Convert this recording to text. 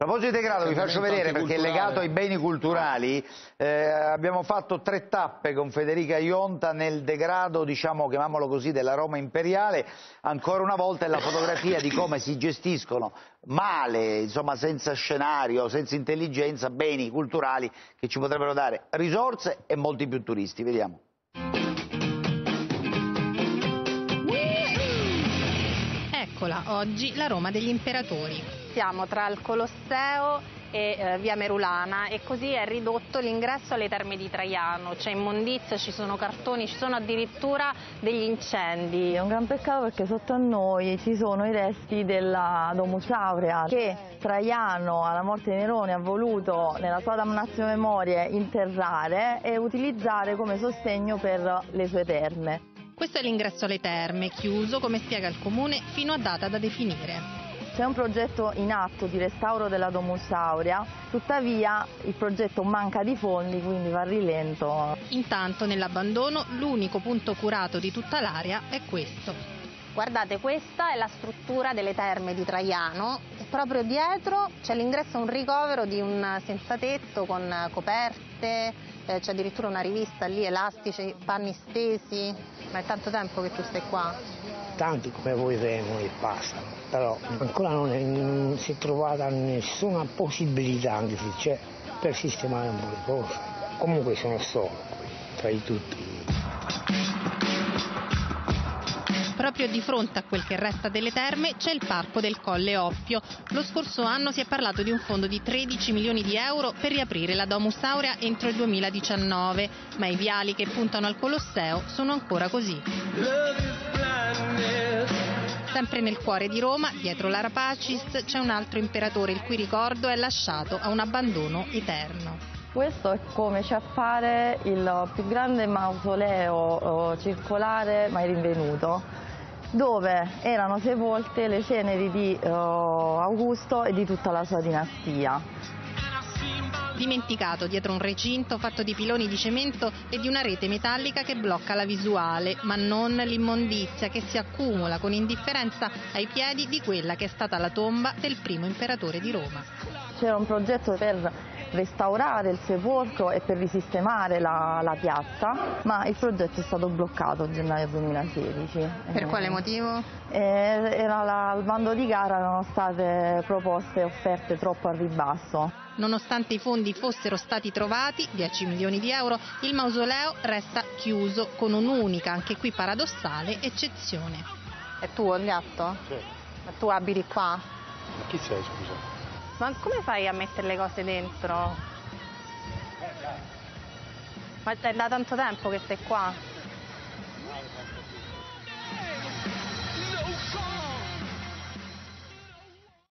proposito di degrado vi faccio vedere, perché è legato ai beni culturali. Abbiamo fatto 3 tappe con Federica Ionta nel degrado, diciamo, chiamiamolo così, della Roma imperiale. Ancora una volta è la fotografia di come si gestiscono male, insomma senza scenario, senza intelligenza, beni culturali che ci potrebbero dare risorse e molti più turisti. Vediamo. Eccola, oggi la Roma degli imperatori. Siamo tra il Colosseo e via Merulana, e così è ridotto l'ingresso alle Terme di Traiano. C'è immondizia, ci sono cartoni, ci sono addirittura degli incendi. È un gran peccato perché sotto a noi ci sono i resti della Domus Aurea che Traiano, alla morte di Nerone, ha voluto nella sua damnatio memoriae interrare e utilizzare come sostegno per le sue terme. Questo è l'ingresso alle terme, chiuso, come spiega il comune, fino a data da definire. C'è un progetto in atto di restauro della Domus Aurea, tuttavia il progetto manca di fondi, quindi va a rilento. Intanto nell'abbandono l'unico punto curato di tutta l'area è questo. Guardate, questa è la struttura delle terme di Traiano e proprio dietro c'è l'ingresso a un ricovero di un senzatetto con coperte, c'è addirittura una rivista lì, elastici, panni stesi. Ma è tanto tempo che tu stai qua? Tanti come voi vengono e passano, però ancora non si è trovata nessuna possibilità, anche se c'è, per sistemare un po' le cose. Comunque sono solo qui, tra i tutti. Proprio di fronte a quel che resta delle terme c'è il parco del Colle Oppio. Lo scorso anno si è parlato di un fondo di 13 milioni di euro per riaprire la Domus Aurea entro il 2019, ma i viali che puntano al Colosseo sono ancora così. Sempre nel cuore di Roma, dietro l'Arapacis, c'è un altro imperatore il cui ricordo è lasciato a un abbandono eterno. Questo è come ci appare il più grande mausoleo circolare mai rinvenuto, dove erano sepolte le ceneri di Augusto e di tutta la sua dinastia. Dimenticato dietro un recinto fatto di piloni di cemento e di una rete metallica che blocca la visuale, ma non l'immondizia che si accumula con indifferenza ai piedi di quella che è stata la tomba del primo imperatore di Roma. C'era un progetto per restaurare il sepolcro e per risistemare la piazza, ma il progetto è stato bloccato a gennaio 2016. Per quale motivo? Al bando di gara erano state proposte offerte troppo a ribasso. Nonostante i fondi fossero stati trovati, 10 milioni di euro, il mausoleo resta chiuso con un'unica, anche qui paradossale, eccezione. È tuo il gatto? Sì. Ma tu abiti qua? Ma chi sei, scusa? Ma come fai a mettere le cose dentro? Ma è da tanto tempo che sei qua?